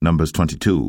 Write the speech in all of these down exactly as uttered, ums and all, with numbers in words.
Numbers twenty-two.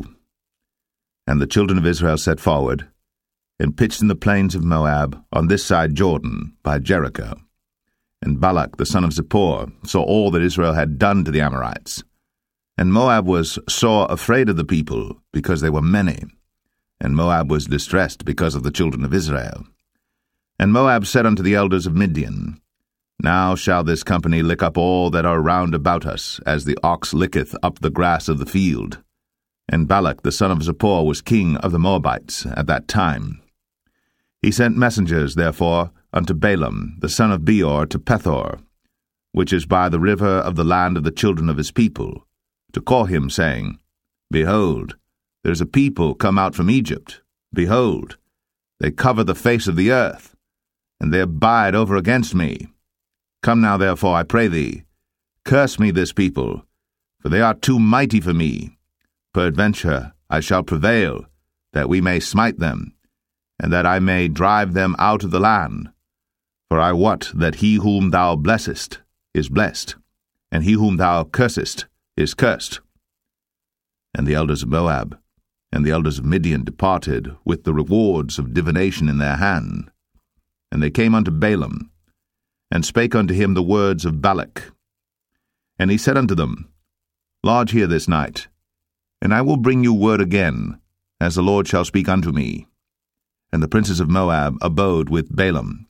And the children of Israel set forward, and pitched in the plains of Moab, on this side Jordan, by Jericho. And Balak the son of Zippor saw all that Israel had done to the Amorites. And Moab was sore afraid of the people, because they were many. And Moab was distressed because of the children of Israel. And Moab said unto the elders of Midian, Now shall this company lick up all that are round about us, as the ox licketh up the grass of the field. And Balak the son of Zippor was king of the Moabites at that time. He sent messengers, therefore, unto Balaam the son of Beor to Pethor, which is by the river of the land of the children of his people, to call him, saying, Behold, there is a people come out from Egypt. Behold, they cover the face of the earth, and they abide over against me. Come now, therefore, I pray thee, curse me this people, for they are too mighty for me. Peradventure I shall prevail, that we may smite them, and that I may drive them out of the land. For I wot that he whom thou blessest is blessed, and he whom thou cursest is cursed. And the elders of Moab and the elders of Midian departed with the rewards of divination in their hand. And they came unto Balaam, and spake unto him the words of Balak. And he said unto them, Lodge here this night, and I will bring you word again, as the Lord shall speak unto me. And the princes of Moab abode with Balaam.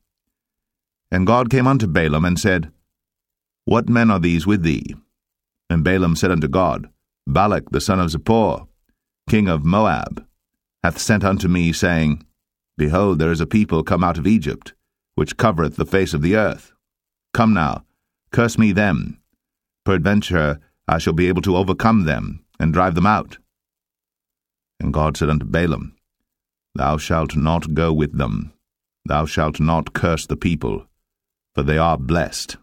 And God came unto Balaam, and said, What men are these with thee? And Balaam said unto God, Balak the son of Zippor, king of Moab, hath sent unto me, saying, Behold, there is a people come out of Egypt, which covereth the face of the earth. Come now, curse me them. Peradventure I shall be able to overcome them, and drive them out. And God said unto Balaam, Thou shalt not go with them. Thou shalt not curse the people, for they are blessed.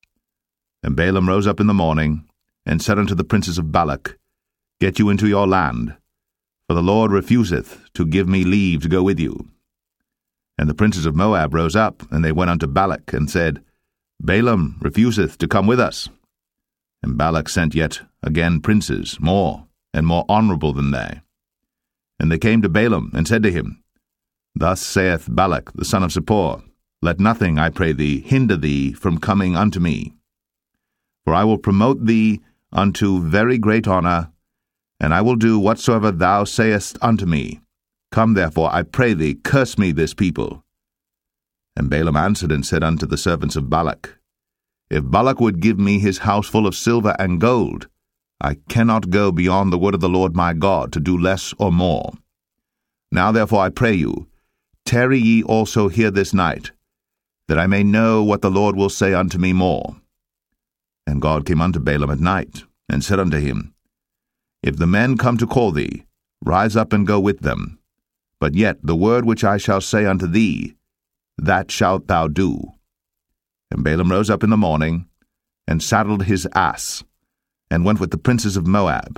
And Balaam rose up in the morning, and said unto the princes of Balak, Get you into your land, for the Lord refuseth to give me leave to go with you. And the princes of Moab rose up, and they went unto Balak, and said, Balaam refuseth to come with us. And Balak sent yet again princes, more and more honorable than they. And they came to Balaam, and said to him, Thus saith Balak the son of Zippor, Let nothing, I pray thee, hinder thee from coming unto me. For I will promote thee unto very great honour, and I will do whatsoever thou sayest unto me. Come therefore, I pray thee, curse me this people. And Balaam answered and said unto the servants of Balak, If Balak would give me his house full of silver and gold, I cannot go beyond the word of the Lord my God to do less or more. Now therefore I pray you, tarry ye also here this night, that I may know what the Lord will say unto me more. And God came unto Balaam at night, and said unto him, If the men come to call thee, rise up and go with them. But yet the word which I shall say unto thee, that shalt thou do. And Balaam rose up in the morning, and saddled his ass, and went with the princes of Moab.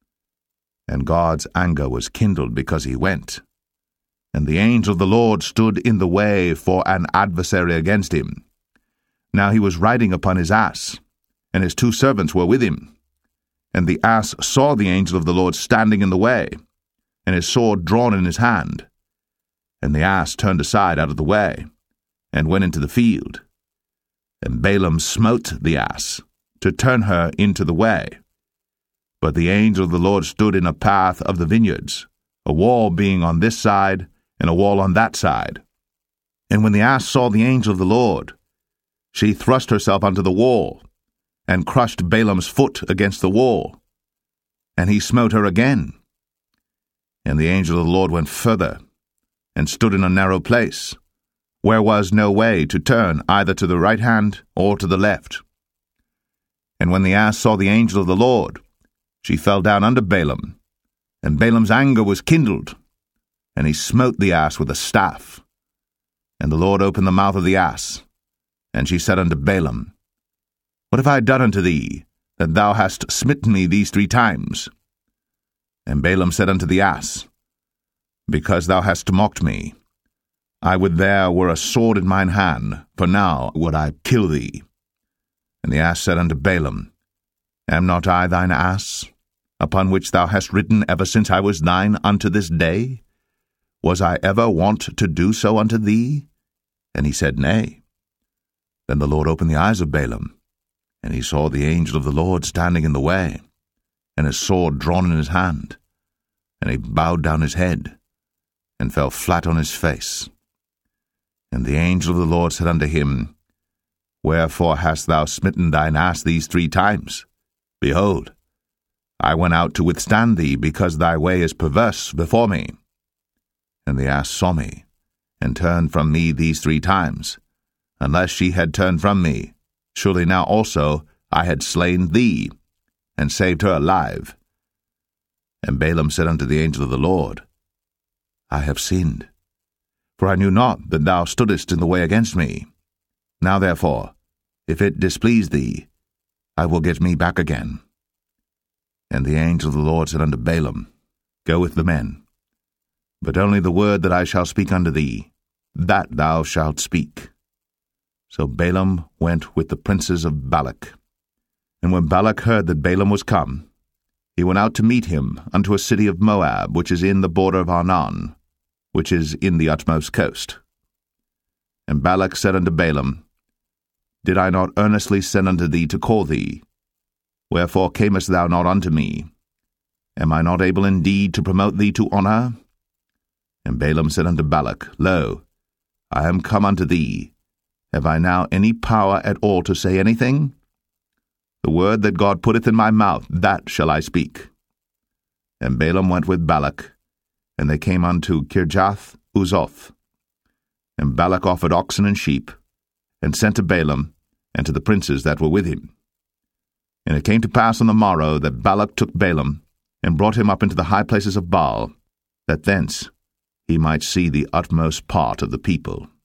And God's anger was kindled because he went. And the angel of the Lord stood in the way for an adversary against him. Now he was riding upon his ass, and his two servants were with him. And the ass saw the angel of the Lord standing in the way, and his sword drawn in his hand. And the ass turned aside out of the way, and went into the field. And Balaam smote the ass, to turn her into the way. But the angel of the Lord stood in a path of the vineyards, a wall being on this side, and a wall on that side. And when the ass saw the angel of the Lord, she thrust herself unto the wall, and crushed Balaam's foot against the wall. And he smote her again. And the angel of the Lord went further, and stood in a narrow place, where was no way to turn either to the right hand or to the left. And when the ass saw the angel of the Lord, she fell down under Balaam, and Balaam's anger was kindled, and he smote the ass with a staff. And the Lord opened the mouth of the ass, and she said unto Balaam, What have I done unto thee, that thou hast smitten me these three times? And Balaam said unto the ass, Because thou hast mocked me, I would there were a sword in mine hand, for now would I kill thee. And the ass said unto Balaam, Am not I thine ass? upon which thou hast written ever since I was nine unto this day? Was I ever wont to do so unto thee? And he said, Nay. Then the Lord opened the eyes of Balaam, and he saw the angel of the Lord standing in the way, and his sword drawn in his hand. And he bowed down his head, and fell flat on his face. And the angel of the Lord said unto him, Wherefore hast thou smitten thine ass these three times? Behold, I went out to withstand thee, because thy way is perverse before me. And the ass saw me, and turned from me these three times. Unless she had turned from me, surely now also I had slain thee, and saved her alive. And Balaam said unto the angel of the Lord, I have sinned, for I knew not that thou stoodest in the way against me. Now therefore, if it displease thee, I will get me back again. And the angel of the Lord said unto Balaam, Go with the men, but only the word that I shall speak unto thee, that thou shalt speak. So Balaam went with the princes of Balak. And when Balak heard that Balaam was come, he went out to meet him unto a city of Moab, which is in the border of Arnon, which is in the utmost coast. And Balak said unto Balaam, Did I not earnestly send unto thee to call thee? Wherefore camest thou not unto me? Am I not able indeed to promote thee to honour? And Balaam said unto Balak, Lo, I am come unto thee. Have I now any power at all to say anything? The word that God putteth in my mouth, that shall I speak. And Balaam went with Balak, and they came unto Kirjath Uzoth. And Balak offered oxen and sheep, and sent to Balaam, and to the princes that were with him. And it came to pass on the morrow that Balak took Balaam, and brought him up into the high places of Baal, that thence he might see the utmost part of the people.